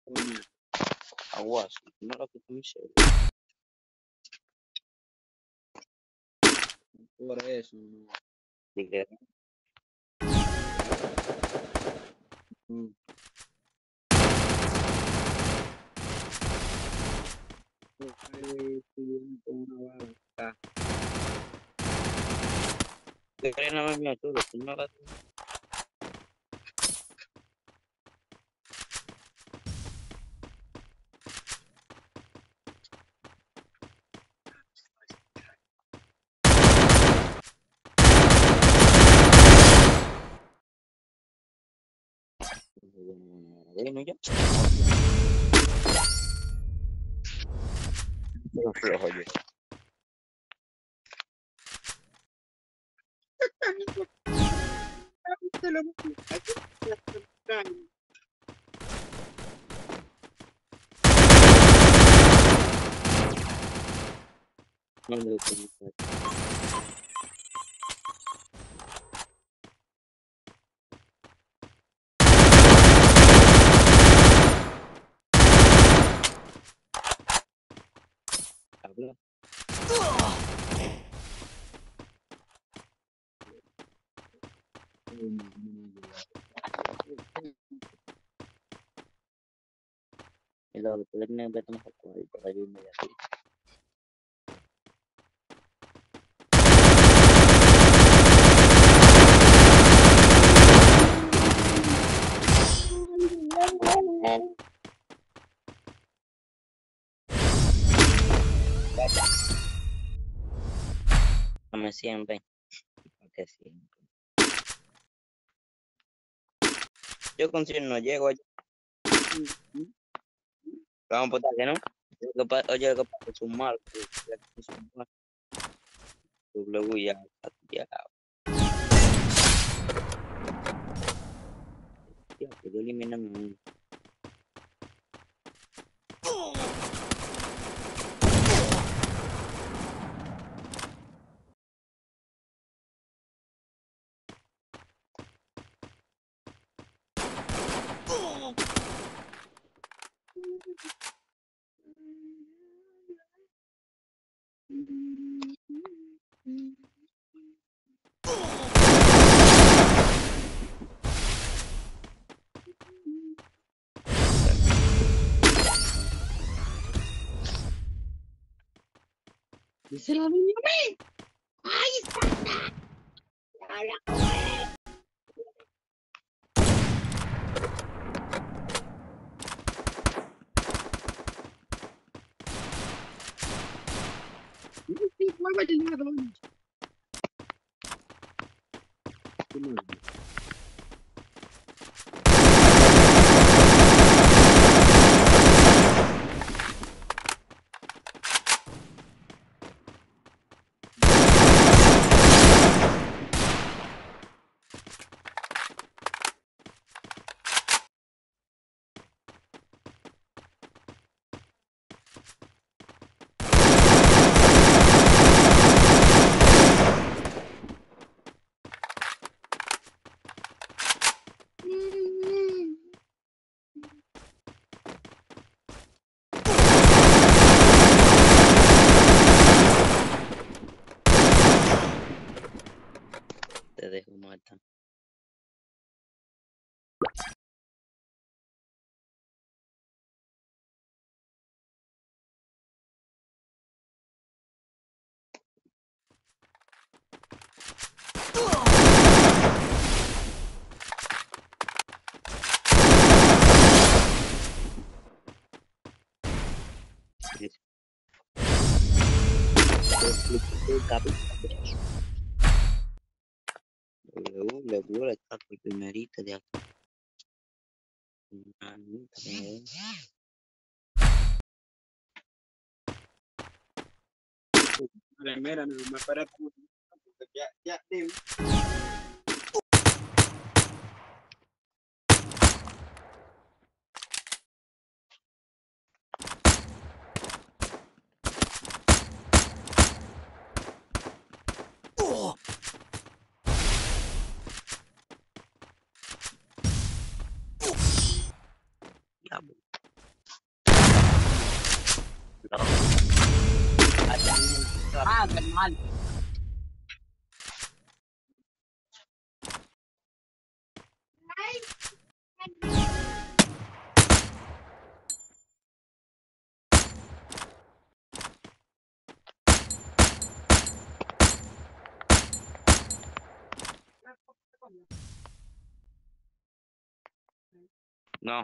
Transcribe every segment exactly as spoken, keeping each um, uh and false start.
Coño, aguas, no lo que muy serio. Por eso, no. Dije, mm, estoy estudiando con una bala acá. ¿Qué crees nada más mío tú? Lo que no hagas tú. Bueno, ya. Pero flojo yo. Te lo no me lo tengo que hablar. Y luego después de que me meto mejor con él, para yo inmediato. Dame siempre. Porque siempre. Yo con cien no llego allá. Vamos a poner que no. Lo que pa- Oye, lo que pasa es un mal. Es un mal. W ya, ya, ya, pues yo eliminan uno. Dice la niña, ¡ay, está! ¡Habla como es! Sí, muévete ya, don. ¿Qué más? Te dejo muerta. Dice, el capitán de eso. W, le duele estar por primerita de aquí. Ah, nunca me ve. Mira, mira, me para ya, ya, dime. Diablo. Loh, ada Ah, ganun. no.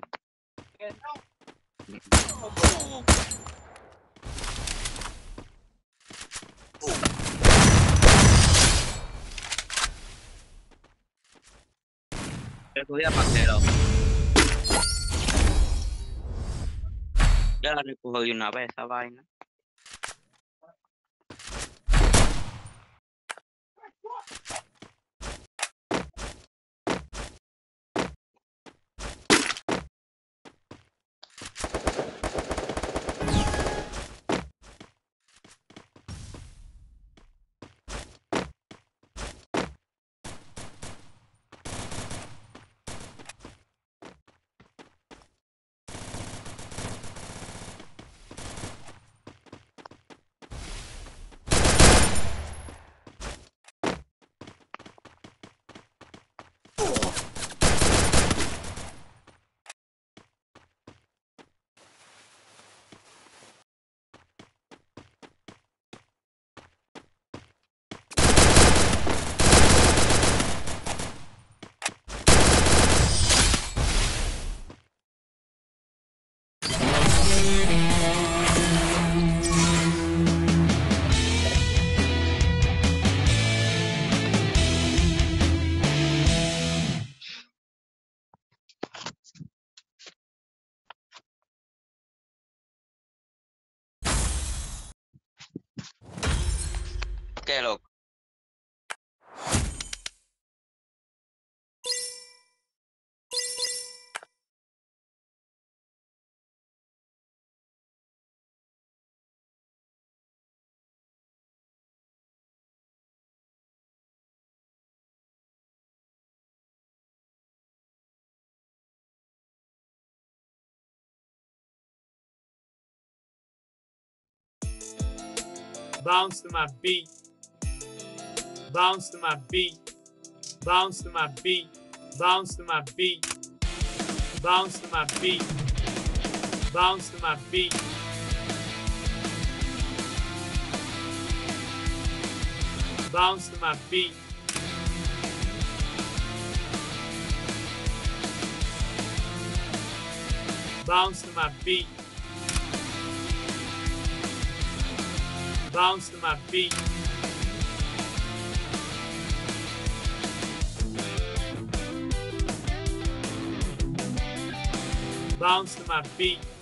Pero cogí a Marcelo. Ya la recojo de una vez esa vaina. Qué loco. Bounce to my beat. Bounce to my beat. Bounce to my beat. Bounce to my beat. Bounce to my beat. Bounce to my beat. Bounce to my beat. Bounce to my beat. Bounce to my beat. Bounce to my beat.